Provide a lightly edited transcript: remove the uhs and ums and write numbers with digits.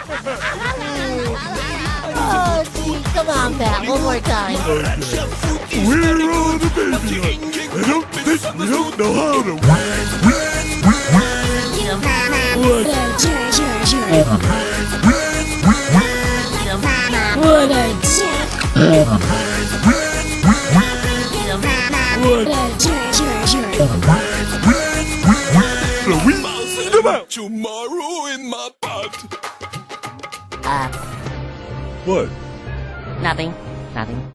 Oh, gee, come on, Pat, one more time. We're on a baby hunt. I don't think we don't know how to win. Eat 'em. What a jerk. Eat 'em. What a jerk. Eat 'em. What a jerk. So we eat them out. Tomorrow in my pot. Uh, What? nothing. Nothing.